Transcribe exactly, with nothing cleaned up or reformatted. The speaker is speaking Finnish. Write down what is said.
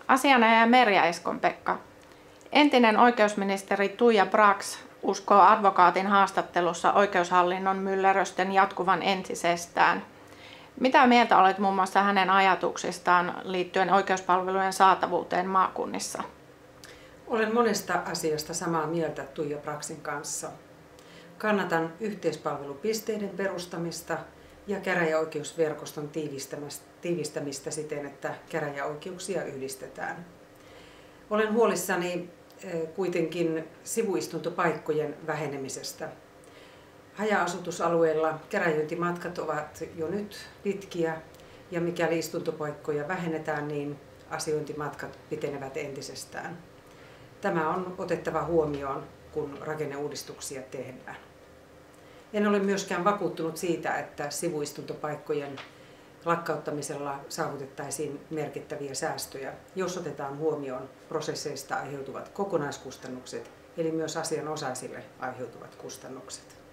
Asianajaja Merja Eskonpekka. Entinen oikeusministeri Tuija Brax uskoo advokaatin haastattelussa oikeushallinnon myllerrysten jatkuvan entisestään. Mitä mieltä olet muun muassa hänen ajatuksistaan liittyen oikeuspalvelujen saatavuuteen maakunnissa? Olen monesta asiasta samaa mieltä Tuija Braxin kanssa. Kannatan yhteispalvelupisteiden perustamista ja käräjäoikeusverkoston tiivistämistä siten, että käräjäoikeuksia yhdistetään. Olen huolissani kuitenkin sivuistuntopaikkojen vähenemisestä. Haja-asutusalueilla käräjöintimatkat ovat jo nyt pitkiä ja mikäli istuntopaikkoja vähennetään, niin asiointimatkat pitenevät entisestään. Tämä on otettava huomioon, kun rakenneuudistuksia tehdään. En ole myöskään vakuuttunut siitä, että sivuistuntopaikkojen lakkauttamisella saavutettaisiin merkittäviä säästöjä, jos otetaan huomioon prosesseista aiheutuvat kokonaiskustannukset, eli myös asianosaisille aiheutuvat kustannukset.